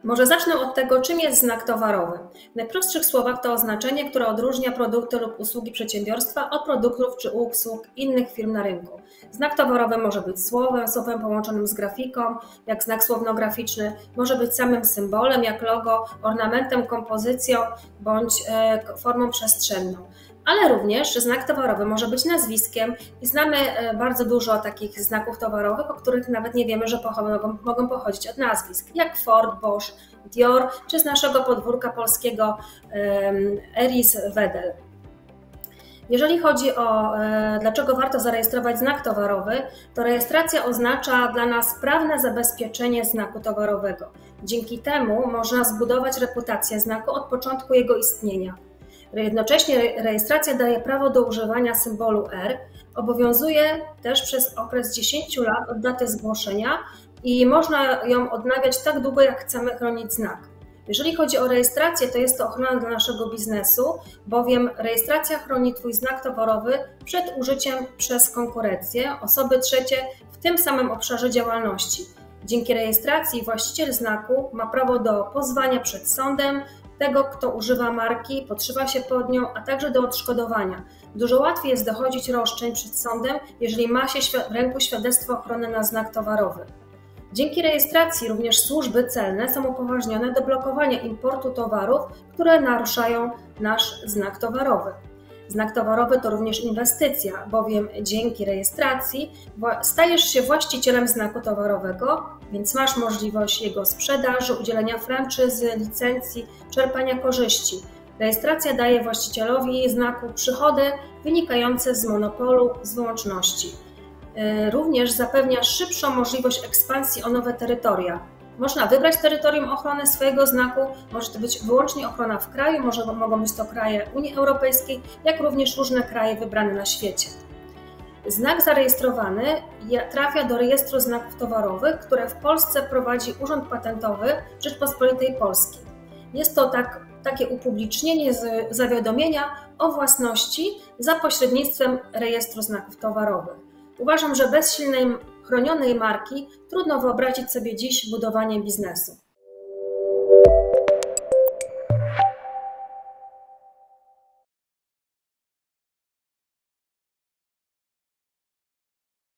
Może zacznę od tego, czym jest znak towarowy. W najprostszych słowach to oznaczenie, które odróżnia produkty lub usługi przedsiębiorstwa od produktów czy usług innych firm na rynku. Znak towarowy może być słowem połączonym z grafiką, jak znak słowno-graficzny, może być samym symbolem, jak logo, ornamentem, kompozycją bądź formą przestrzenną. Ale również znak towarowy może być nazwiskiem i znamy bardzo dużo takich znaków towarowych, o których nawet nie wiemy, że mogą pochodzić od nazwisk, jak Ford, Bosch, Dior, czy z naszego podwórka polskiego Eris Wedel. Jeżeli chodzi o dlaczego warto zarejestrować znak towarowy, to rejestracja oznacza dla nas prawne zabezpieczenie znaku towarowego. Dzięki temu można zbudować reputację znaku od początku jego istnienia. Jednocześnie rejestracja daje prawo do używania symbolu R, obowiązuje też przez okres 10 lat od daty zgłoszenia i można ją odnawiać tak długo, jak chcemy chronić znak. Jeżeli chodzi o rejestrację, to jest to ochrona dla naszego biznesu, bowiem rejestracja chroni Twój znak towarowy przed użyciem przez konkurencję, osoby trzecie w tym samym obszarze działalności. Dzięki rejestracji właściciel znaku ma prawo do pozwania przed sądem tego, kto używa marki, podszywa się pod nią, a także do odszkodowania. Dużo łatwiej jest dochodzić roszczeń przed sądem, jeżeli ma się w ręku świadectwo ochrony na znak towarowy. Dzięki rejestracji również służby celne są upoważnione do blokowania importu towarów, które naruszają nasz znak towarowy. Znak towarowy to również inwestycja, bowiem dzięki rejestracji stajesz się właścicielem znaku towarowego, więc masz możliwość jego sprzedaży, udzielenia franczyzy, licencji, czerpania korzyści. Rejestracja daje właścicielowi znaku przychody wynikające z monopolu, z wyłączności. Również zapewnia szybszą możliwość ekspansji o nowe terytoria. Można wybrać terytorium ochrony swojego znaku, może to być wyłącznie ochrona w kraju, mogą być to kraje Unii Europejskiej, jak również różne kraje wybrane na świecie. Znak zarejestrowany trafia do rejestru znaków towarowych, które w Polsce prowadzi Urząd Patentowy Rzeczpospolitej Polskiej. Jest to takie upublicznienie zawiadomienia o własności za pośrednictwem rejestru znaków towarowych. Uważam, że bez silnej, chronionej marki trudno wyobrazić sobie dziś budowanie biznesu.